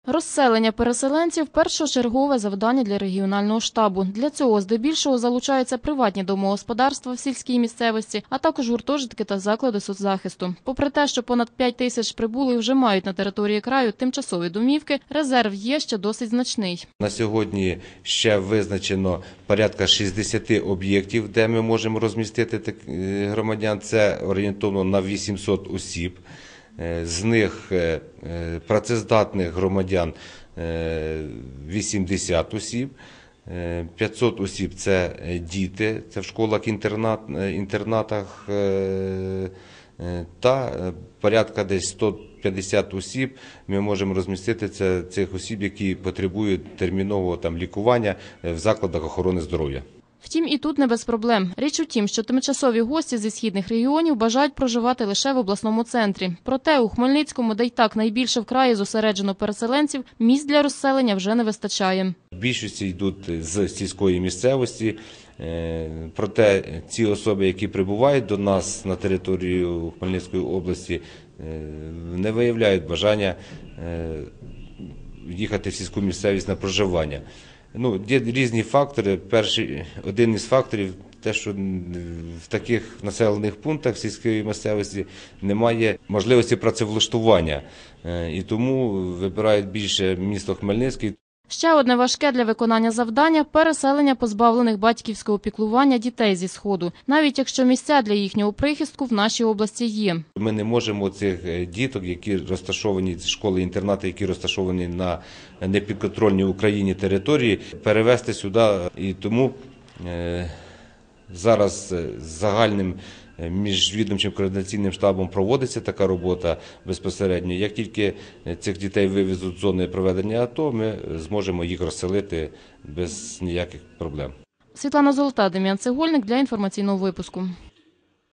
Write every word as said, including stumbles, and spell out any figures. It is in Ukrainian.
Розселення переселенців – першочергове завдання для регіонального штабу. Для цього здебільшого залучаються приватні домогосподарства в сільській місцевості, а також гуртожитки та заклади соцзахисту. Попри те, що понад п'ять тисяч прибулих вже мають на території краю тимчасові домівки, резерв є ще досить значний. На сьогодні ще визначено порядка шістдесят об'єктів, де ми можемо розмістити громадян. Це орієнтовно на вісімсот осіб. З них працездатних громадян вісімдесят осіб, п'ятсот осіб – це діти, це в школах-інтернатах, та порядка десь сто п'ятдесят осіб ми можемо розмістити це цих осіб, які потребують термінового там лікування в закладах охорони здоров'я. Втім, і тут не без проблем. Річ у тім, що тимчасові гості зі східних регіонів бажають проживати лише в обласному центрі. Проте у Хмельницькому, де й так найбільше в краї зосереджено переселенців, місць для розселення вже не вистачає. В більшості йдуть з сільської місцевості, проте ці особи, які прибувають до нас на територію Хмельницької області, не виявляють бажання їхати в сільську місцевість на проживання. Ну, є різні фактори. Перший, один із факторів – те, що в таких населених пунктах сільської місцевості немає можливості працевлаштування. І тому вибирають більше місто Хмельницький. Ще одне важке для виконання завдання – переселення позбавлених батьківського піклування дітей зі Сходу, навіть якщо місця для їхнього прихистку в нашій області є. Ми не можемо цих діток, які розташовані, школи-інтернати, які розташовані на непідконтрольній Україні території, перевезти сюди. І тому е, зараз загальним міжвідомчим координаційним штабом проводиться така робота безпосередньо. Як тільки цих дітей вивезуть з зони проведення АТО, ми зможемо їх розселити без ніяких проблем. Світлана Золота, Дем'ян Цегольник для інформаційного випуску.